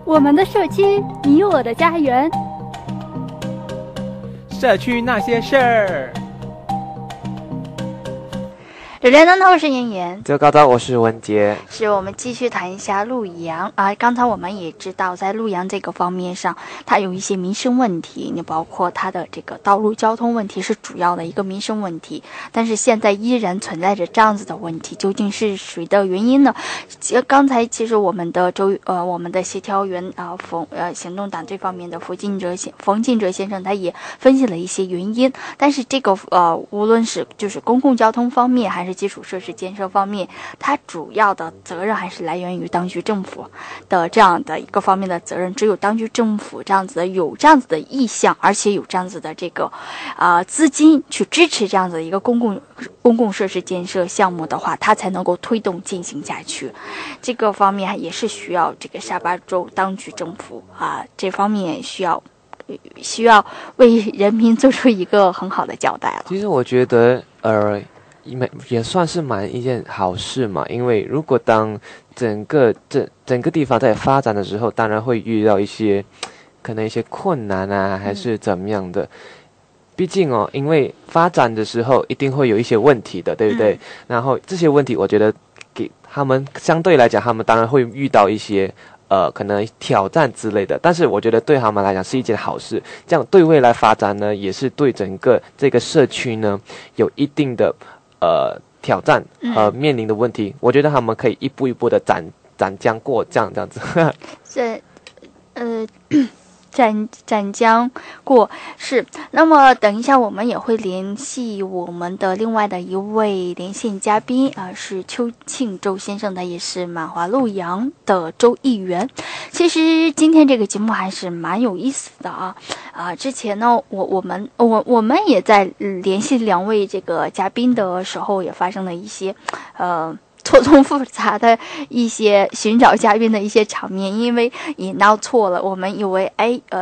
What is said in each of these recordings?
我们的社区，你我的家园。 社区那些事儿。 榴莲灯头，我是妍妍。 这高招，我是文杰。 是我们继续谈一下陆阳啊。刚才我们也知道，在陆阳这个方面上，它有一些民生问题，你包括它的这个道路交通问题是主要的一个民生问题。但是现在依然存在着这样子的问题，究竟是谁的原因呢？刚才其实我们的我们的协调员行动党这方面的冯敬哲先生，他也分析了一些原因。但是这个无论是就是公共交通方面还是基础设施建设方面，它主要的责任还是来源于当局政府的这样的一个方面的责任。只有当局政府有这样子的意向，而且有这样子的这个资金去支持这样子的一个公共设施建设项目的话，它才能够推动进行下去。这个方面也是需要这个沙巴州当局政府这方面需要为人民做出一个很好的交代了。 其实我觉得也算是一件好事嘛，因为如果当整个地方在发展的时候，当然会遇到可能一些困难啊，还是怎么样的。毕竟因为发展的时候一定会有一些问题的，对不对？然后这些问题，我觉得给他们相对来讲，他们当然会遇到一些可能挑战之类的，但是我觉得对他们来讲是一件好事。这样对未来发展呢，也是对整个这个社区呢有一定的挑战和面临的问题。我觉得他们可以一步一步的斩将过这样子。 斩将过是。那么等一下我们也会联系我们的另外的一位连线嘉宾是邱庆周先生，他也是满华陆阳的州议员。其实今天这个节目还是蛮有意思的之前呢我们也在联系两位这个嘉宾的时候，也发生了一些错综复杂的一些寻找嘉宾的一些场面，因为也闹错了。我们以为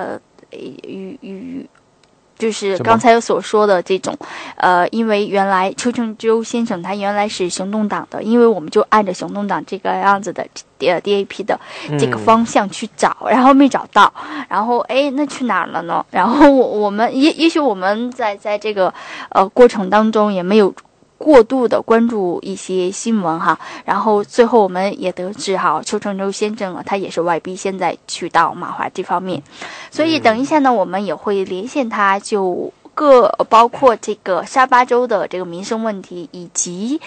就是刚才所说的这种因为原来邱庆周先生他原来是行动党的，因为我们就按着行动党这个样子的DAP 的这个方向去找，然后没找到，然后那去哪儿了呢？然后我们也许我们在这个过程当中也没有过度的关注一些新闻然后最后我们也得知邱承洲先生他也是外逼现在去到马华这方面，所以等一下呢我们也会连线他，就包括这个沙巴州的这个民生问题，以及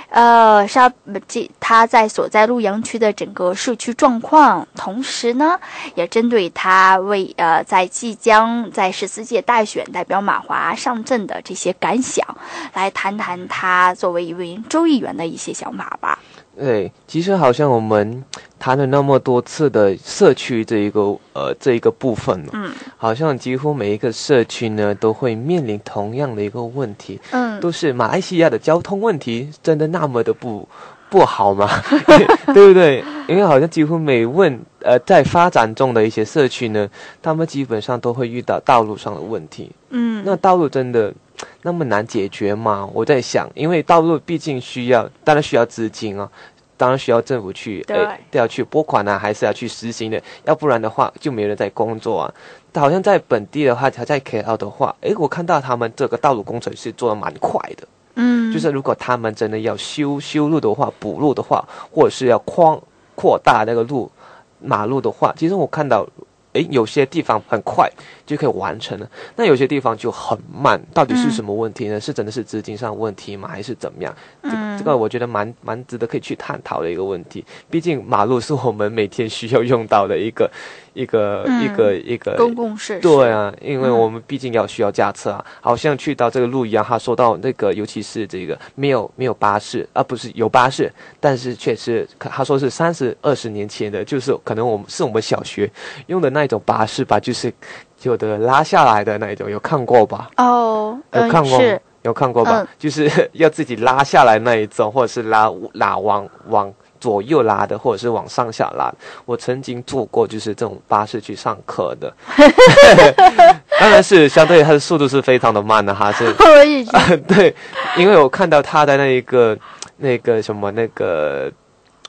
他所在陆阳区的整个社区状况，同时呢也针对他在即将在14届大选代表马华上阵的这些感想，来谈谈他作为一位州议员的一些想法吧。 对，其实好像我们谈了那么多次的社区这一个部分好像几乎每一个社区呢都会面临同样的一个问题，都是马来西亚的交通问题真的那么的不好吗？对不对？因为好像几乎在发展中的一些社区呢，他们基本上都会遇到道路上的问题。那道路真的那么难解决吗？我在想，因为道路毕竟当然需要资金当然需要政府去要去拨款还是要去实行的，要不然的话就没人在工作好像在本地的话，在 KL 的话，我看到他们这个道路工程是做得蛮快的。就是如果他们真的要修路的话，补路的话，或者是要扩大那个马路的话，其实我看到有些地方很快就可以完成了，那有些地方就很慢，到底是什么问题呢？是真的是资金上的问题吗？还是怎么样？这个我觉得蛮值得可以去探讨的一个问题。毕竟马路是我们每天需要用到的一个公共设施。 对因为我们毕竟需要驾车好像去到这个路一样，他说到那个尤其是这个没有巴士不是有巴士，但是却是他说是20年前的，就是可能我们小学用的那种巴士吧，就是有的拉下来的那一种，有看过吧？有看过是有看过吧？就是要自己拉下来那一种，或者是拉往左右拉的，或者是往上下拉的。我曾经坐过就是这种巴士去上课的。当然是相对它的速度是非常的慢的我也觉得对，因为我看到他的那个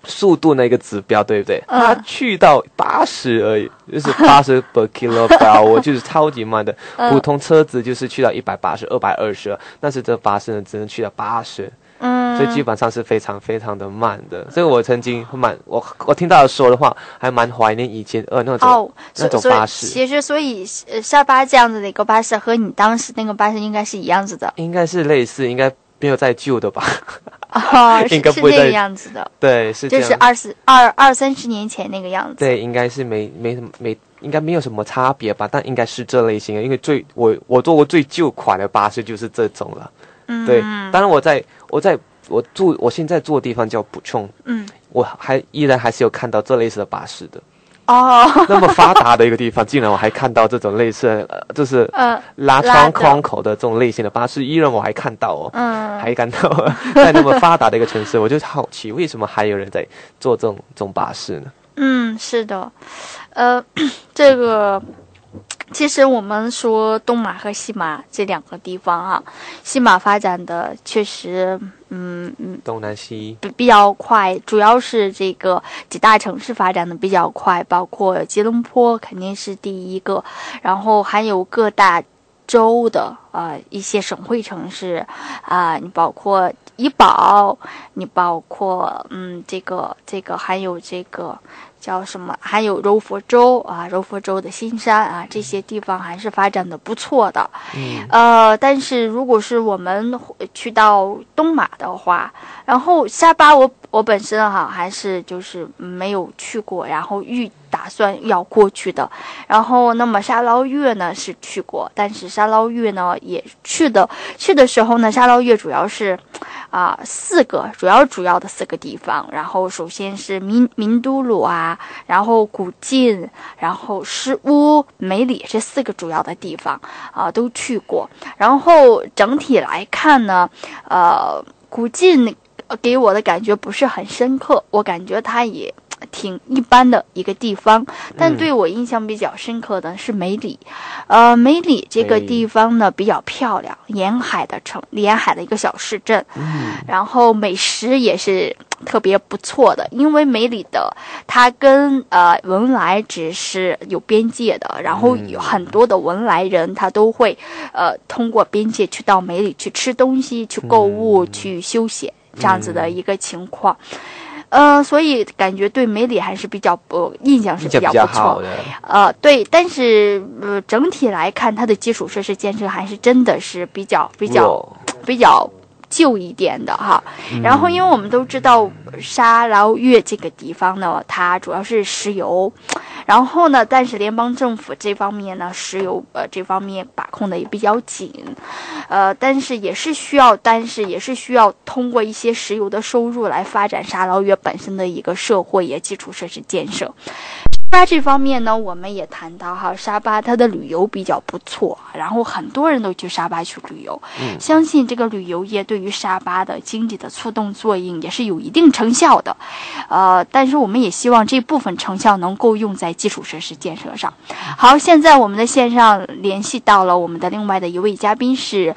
速度那个指标，对不对？它去到80而已，就是80 per kilo， 我就是超级慢的。普通车子就是去到180、220，但是这巴士呢只能去到80。所以基本上是非常非常的慢的。所以我曾经我听到说的话，还蛮怀念以前那种巴士。 其实所以沙巴这样子的一个巴士和你当时那个巴士应该是一样子的， 应该是类似，应该没有再旧的吧？ 应该不会是那个样子的。 对，是这样， 就是20-30年前那个样子。 对，应该是应该没有什么差别吧，但应该是这类型的，因为我坐过最旧款的巴士就是这种了。对，当然我现在住的地方叫普琼，我依然还是有看到这类似的巴士的。那么发达的一个地方，竟然我还看到这种类似就是拉窗框口的这种类型的巴士，依然我还看到还看到在那么发达的一个城市，我就好奇为什么还有人在做这种巴士呢？ 是的，这个。其实我们说东马和西马这两个地方西马发展的确实东南西比较快，主要是这个几大城市发展的比较快，包括吉隆坡肯定是第一个，然后还有各大州的一些省会城市你包括怡保，你包括这个还有这个叫什么？还有柔佛州柔佛州的新山这些地方还是发展的不错的。但是如果是我们去到东马的话，然后沙巴我本身还是就是没有去过，然后打算要过去的。然后那么沙捞越呢是去过，但是沙捞越呢也去的时候呢，沙捞越主要是主要的4个地方。然后首先是明都鲁然后古晋，然后诗乌、梅里这4个主要的地方都去过。然后整体来看呢，古晋给我的感觉不是很深刻，我感觉它也挺一般的一个地方。但对我印象比较深刻的是梅里。梅里这个地方呢比较漂亮，沿海的一个小市镇，然后美食也是特别不错的。因为梅里的它跟文莱只是有边界的，然后有很多的文莱人他都会通过边界去到梅里去吃东西、去购物、去休闲这样子的一个情况。所以感觉对梅里还是比较印象是比较不错的。对，但是整体来看，它的基础设施建设还是真的是比较旧一点的然后因为我们都知道沙捞越这个地方呢，它主要是石油，然后呢但是联邦政府这方面呢石油这方面把控的也比较紧，但是也是需要通过一些石油的收入来发展沙捞越本身的一个社会也基础设施建设。沙巴这方面呢，我们也谈到沙巴它的旅游比较不错，然后很多人都去沙巴去旅游。相信这个旅游业对于沙巴的经济的促动作用也是有一定成效的。但是我们也希望这部分成效能够用在基础设施建设上。好，现在我们的线上联系到了我们的另外的一位嘉宾是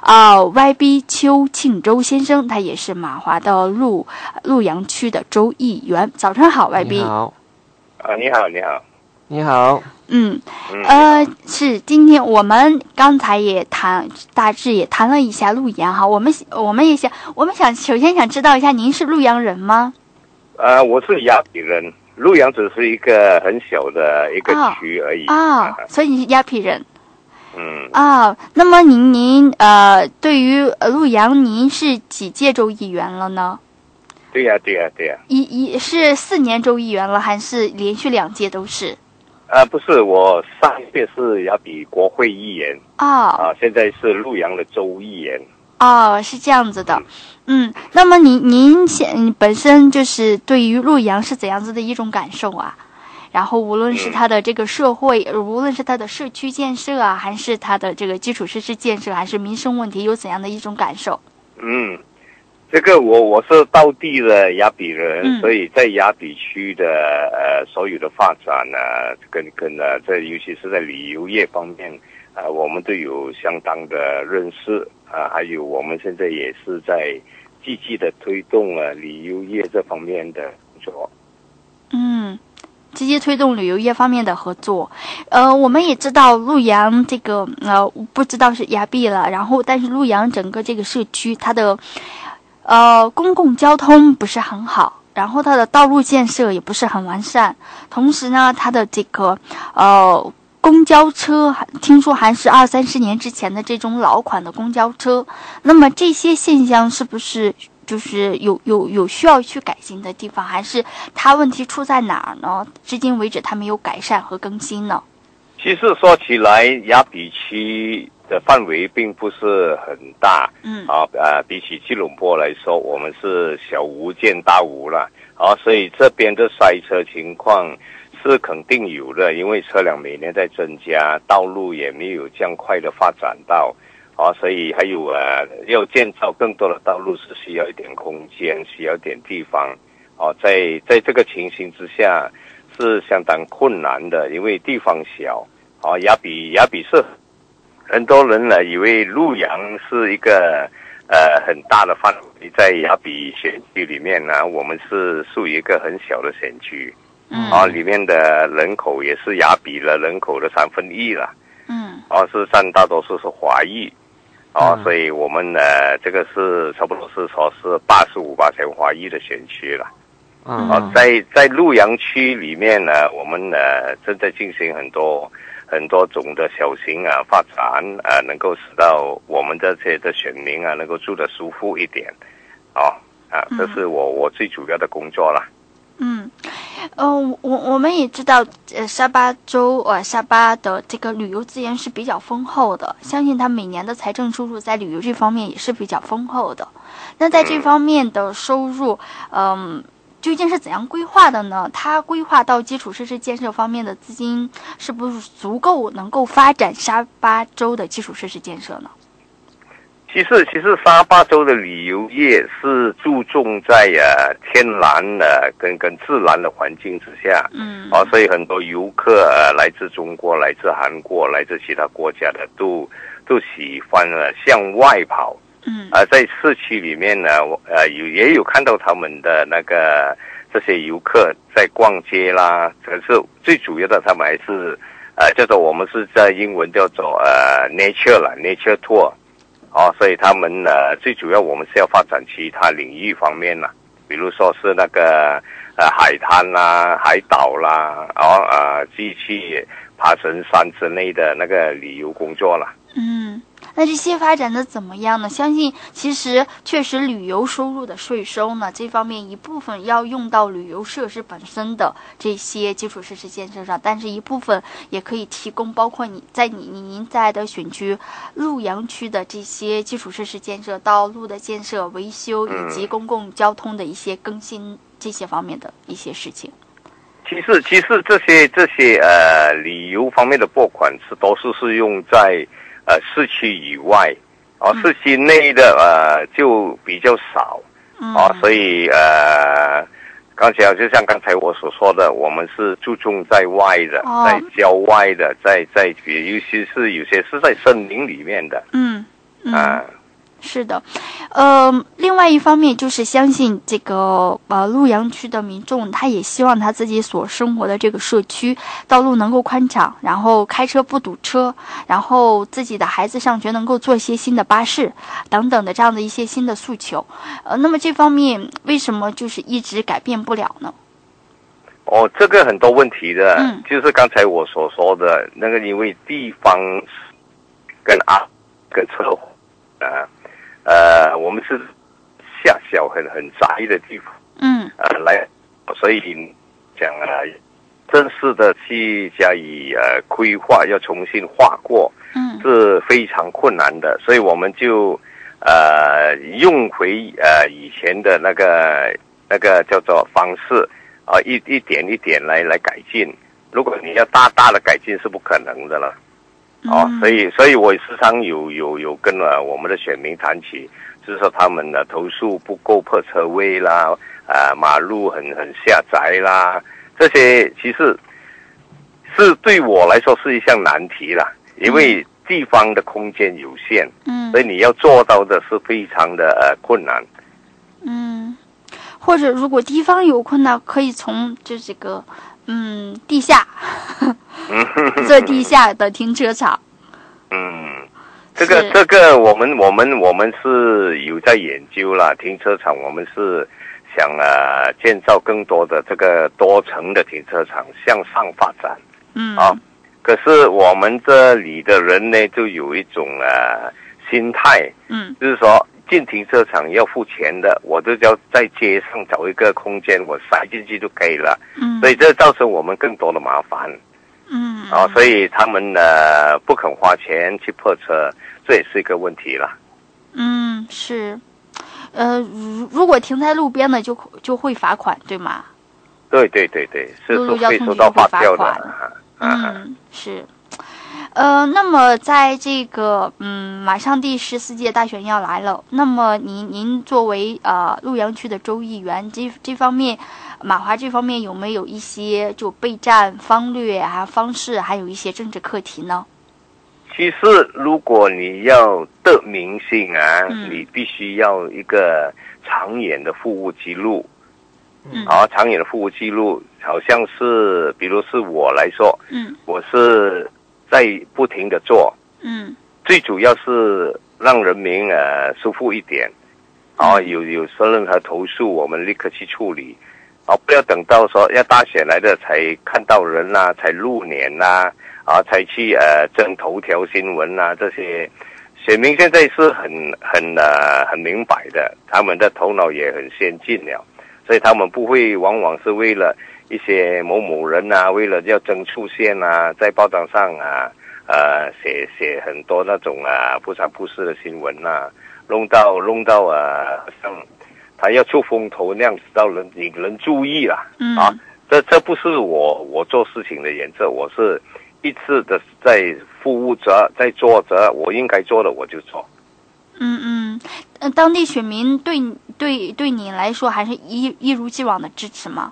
YB 邱庆洲先生，他也是马华的鹿阳区的州议员。早晨好 YB。 你好。 你好。 是今天我们刚才也大致也谈了一下鹿阳我们想首先想知道一下，您是鹿阳人吗？ 我是雅痞人，鹿阳只是一个很小的一个区而已所以你是雅痞人。那么您对于鹿阳，您是几届州议员了呢？ 对呀。 是4年州议员了，还是连续2届都是？ 不是，我上一届是雅痞国会议员现在是鹿阳的州议员。 是这样子的。那么您本身就是对于鹿阳是怎样子的一种感受然后无论是它的这个社会，无论是它的社区建设还是它的这个基础设施建设，还是民生问题，有怎样的一种感受？ 这个我是道地的雅痞人，所以在雅痞区的所有的发展呢，跟这尤其是在旅游业方面我们都有相当的认识还有我们现在也是在积极的推动旅游业这方面的工作。 积极推动旅游业方面的合作。我们也知道陆阳这个不知道是崖壁了，然后但是陆阳整个这个社区它的公共交通不是很好，然后它的道路建设也不是很完善，同时呢它的这个公交车听说还是20-30年之前的这种老款的公交车，那么这些现象是不是就是有需要去改进的地方，还是它问题出在哪儿呢？至今为止它没有改善和更新呢？ 其实说起来，雅比区的范围并不是很大，比起吉隆坡来说，我们是小巫见大巫了，所以这边的塞车情况是肯定有的，因为车辆每年在增加，道路也没有这样快的发展到。所以还有要建造更多的道路是需要一点空间，需要一点地方。在这个情形之下是相当困难的，因为地方小。雅比是很多人呢以为陆阳是一个很大的范围，在雅比选区里面呢，我们是属于一个很小的选区。里面的人口也是雅比的人口的1/3了。是占大多数是华裔。所以我们这个是差不多是说是85%华裔的选区了。在陆阳区里面呢，我们正在进行很多种的小型发展，能够使到我们这些的选民能够住得舒服一点。这是我最主要的工作了。 我们也知道，沙巴州沙巴的这个旅游资源是比较丰厚的，相信它每年的财政收入在旅游这方面也是比较丰厚的。那在这方面的收入，究竟是怎样规划的呢？它规划到基础设施建设方面的资金是不是足够能够发展沙巴州的基础设施建设呢？ 其实沙巴州的旅游业是注重在天然跟自然的环境之下，所以很多游客来自中国、来自韩国、来自其他国家的都喜欢向外跑。在市区里面呢，也有看到他们的那个这些游客在逛街啦，可是最主要的他们还是叫做我们是在英文叫做nature tour。所以他们最主要我们是要发展其他领域方面啦，比如说是那个海滩啦、海岛啦，继续爬神山之类的那个旅游工作啦。 那这些发展的怎么样呢？相信其实确实旅游收入的税收呢，这方面一部分要用到旅游设施本身的这些基础设施建设上，但是一部分也可以提供包括您在的选区陆阳区的这些基础设施建设、道路的建设、维修以及公共交通的一些更新这些方面的一些事情。 其实这些旅游方面的拨款都是用在市区以外，市区内的就比较少。所以就像刚才我所说的，我们是注重在外的，在郊外的，在尤其是有些是在森林里面的。 是的，另外一方面就是相信这个陆阳区的民众，他也希望他自己所生活的这个社区道路能够宽敞，然后开车不堵车，然后自己的孩子上学能够坐一些新的巴士等等的这样的一些新的诉求。那么这方面为什么就是一直改变不了呢？ 这个很多问题的，就是刚才我所说的那个，因为地方跟车祸我们是狭小很窄的地方，所以讲正式的去加以规划，要重新划过，是非常困难的，所以我们就用回以前的那个叫做方式一点一点来改进。如果你要大的改进是不可能的了。所以我时常有跟我们的选民谈起，就是说他们投诉不够泊车位啦，马路很狭窄啦，这些其实是对我来说是一项难题啦，因为地方的空间有限，所以你要做到的是非常的困难。 或者如果地方有困难，可以从这个地下做地下的停车场。 这个我们是有在研究啦。停车场我们是想建造更多的这个多层的停车场，向上发展。可是我们这里的人呢，就有一种心态，就是说进停车场要付钱的，我就要在街上找一个空间，我塞进去就可以了。所以这造成我们更多的麻烦。所以他们不肯花钱去泊车，这也是一个问题啦。 是，如果停在路边的就会罚款，对吗？ 对，是会收到发票的。 是。那么在这个马上第14届大选要来了，那么您作为陆阳区的州议员，这方面马华这方面有没有一些就备战方略方式，还有一些政治课题呢？ 其实如果你要得民心你必须要一个长远的服务记录。长远的服务记录，好像是比如是我来说，我是在不停的做，最主要是让人民舒服一点，有任何投诉我们立刻去处理，不要等到说要大选来的才看到人啦，才入联啦，才去争头条新闻啦，这些选民现在是很明白的，他们的头脑也很先进了，所以他们不会往往是为了一些某某人为了要争出现在报章上写很多那种不三不四的新闻弄到像他要出风头那样子，到引人注意啦。这不是我做事情的原则，我是一直的在服务着，在做着我应该做的我就做。 当地选民对你来说还是一如既往的支持吗？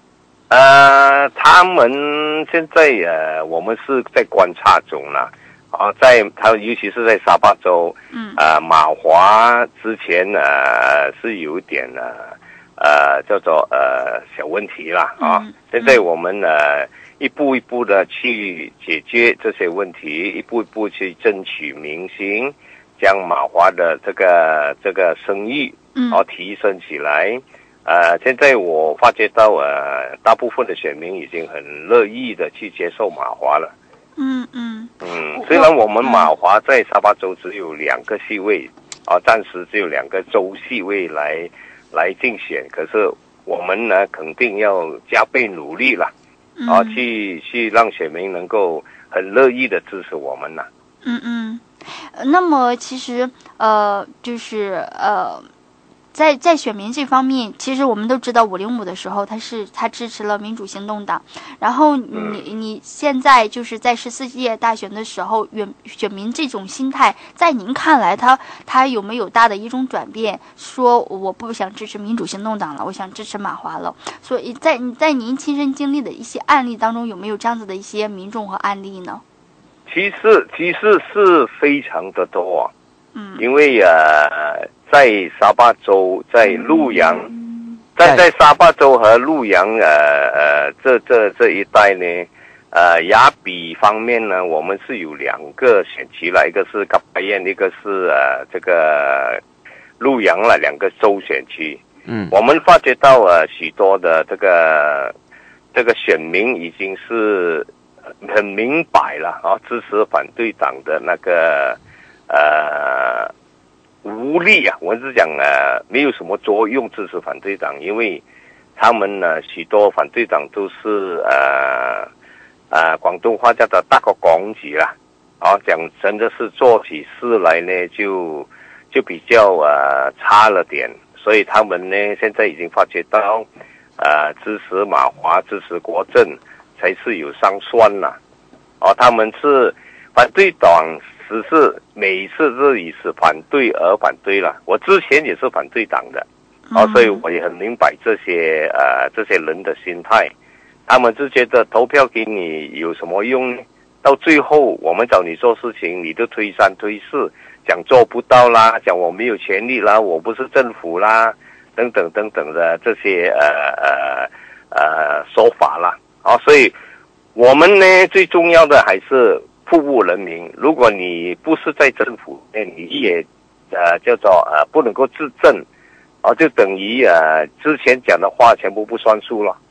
他们现在我们是在观察中啦，尤其是在沙巴州，马华之前是有点叫做小问题啦现在我们一步一步的去解决这些问题，一步一步去争取民心，将马华的这个声誉提升起来。现在我发觉到大部分的选民已经很乐意的去接受马华了。虽然我们马华在沙巴州只有2个席位暂时只有2个州席位来竞选，可是我们呢肯定要加倍努力了去让选民能够很乐意的支持我们了。 那么其实就是在选民这方面，其实我们都知道505的时候他支持了民主行动党，然后你现在就是在14届大选的时候，选民这种心态在您看来他有没有大的一种转变，说我不想支持民主行动党了，我想支持马华了？所以在您亲身经历的一些案例当中，有没有这样子的一些民众和案例呢？ 其实是非常的多因为在沙巴州，在陆阳，在沙巴州和陆阳这一带呢，雅比方面呢，我们是有2个选区了，一个是嘎巴燕，一个是这个陆阳了，2个州选区。我们发觉到许多的这个选民已经是很明白了支持反对党的那个无力我是讲没有什么作用支持反对党，因为他们呢许多反对党都是广东话叫做大个港子啦讲真的是做起事来呢就比较差了点，所以他们呢现在已经发觉到支持马华支持国政才是有胜算了他们是反对党只是每一次这里是反对而反对了，我之前也是反对党的所以我也很明白这些人的心态，他们就觉得投票给你有什么用呢？到最后我们找你做事情你就推三推四，讲做不到啦，讲我没有权利啦，我不是政府啦， 等等等等的这些说法啦。所以我们呢最重要的还是服务人民。如果你不是在政府内，你也叫做不能够执政，就等于之前讲的话全部不算数了。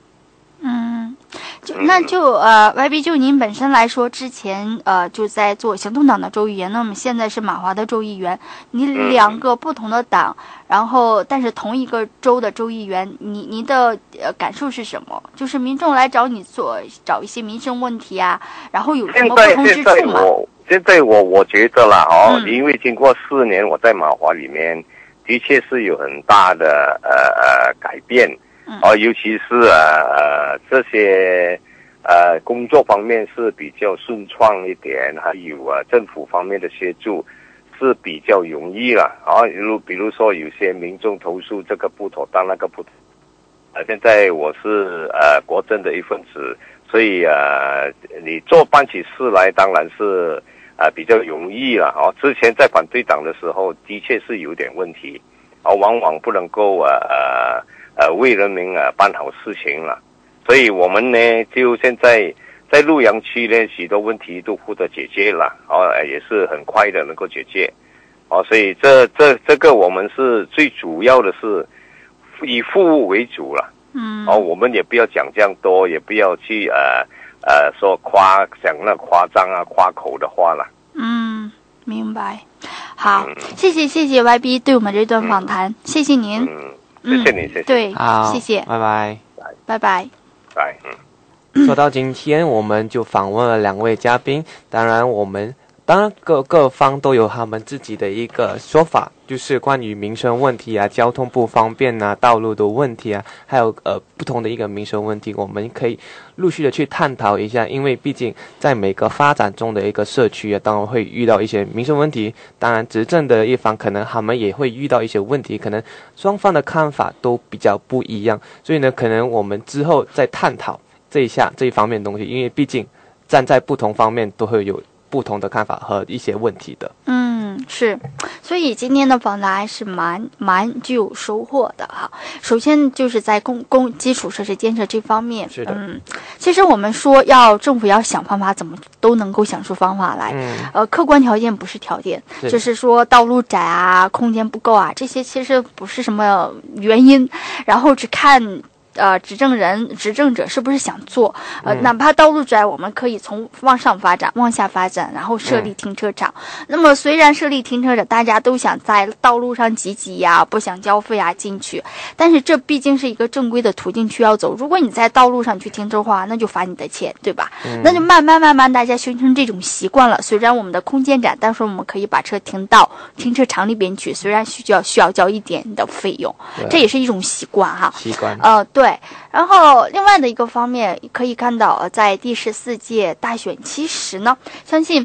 YB 就您本身来说，之前就在做行动党的州议员，那么现在是马华的州议员，你两个不同的党，然后但是同一个州的州议员，你的感受是什么？就是民众来找你找一些民生问题啊，然后有什么不同之处吗？ 现在我觉得啦，因为经过4年我在马华里面，的确是有很大的改变。尤其是这些工作方面是比较顺畅一点，还有政府方面的协助是比较容易了。比如说有些民众投诉这个不妥当那个不妥，现在我是国政的一份子，所以你办起事来当然是比较容易了。之前在反对党的时候的确是有点问题，往往不能够为人民办好事情了。所以我们呢就现在在鹿阳区呢许多问题都获得解决了，也是很快的能够解决。所以这个我们是最主要的是以服务为主了。我们也不要讲这样多，也不要去说讲那夸张夸口的话了。 明白。好，谢谢 YB 对我们这段访谈，谢谢您。 谢谢你，谢谢。 对， 好， 谢谢， 拜拜， 拜拜。 说到今天，我们就访问了2位嘉宾，当然各方都有他们自己的一个说法，就是关于民生问题交通不方便道路的问题还有不同的一个民生问题，我们可以陆续的去探讨一下。因为毕竟在每个发展中的一个社区当然会遇到一些民生问题，当然执政的一方可能他们也会遇到一些问题，可能双方的看法都比较不一样，所以呢可能我们之后再探讨这一方面的东西，因为毕竟站在不同方面都会有不同的看法和一些问题的。 是，所以今天的访谈还是蛮具有收获的哈。首先就是在基础设施建设这方面， 是的， 其实我们说政府要想方法，怎么都能够想出方法来。客观条件不是条件，就是说道路窄空间不够这些其实不是什么原因，然后只看执政者是不是想做？哪怕道路窄，我们可以从往上发展、往下发展，然后设立停车场。那么虽然设立停车场，大家都想在道路上挤不想交费进去，但是这毕竟是一个正规的途径需要走。如果你在道路上去停车的话，那就罚你的钱，对吧？那就慢慢大家形成这种习惯了。虽然我们的空间窄，但是我们可以把车停到停车场里边去，虽然需要交一点的费用，这也是一种习惯习惯。 对。然后另外的一个方面可以看到，在第14届大选其实呢，相信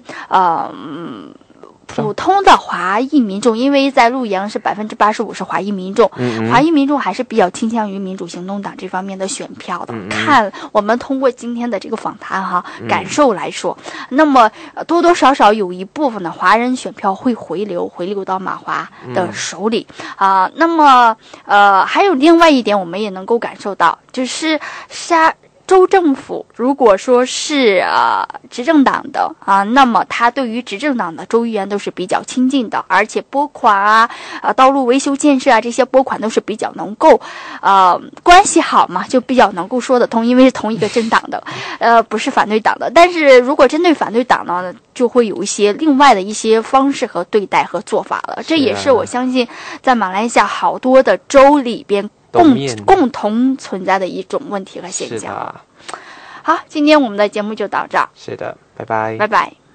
普通的华裔民众，因为在鹿阳是85%是华裔民众，华裔民众还是比较倾向于民主行动党这方面的选票的。看我们通过今天的这个访谈感受来说，那么多多少少有一部分的华人选票会回流到马华的手里那么还有另外一点，我们也能够感受到，就是州政府如果说是执政党的那么他对于执政党的州议员都是比较亲近的，而且拨款道路维修建设这些拨款都是比较能够关系好嘛，就比较能够说得通，因为是同一个政党的不是反对党的。但是如果针对反对党呢，就会有一些另外的一些方式和对待和做法了。这也是我相信在马来西亚好多的州里边共同存在的一种问题和现象。好，今天我们的节目就到这儿。 是的，拜拜。 拜拜。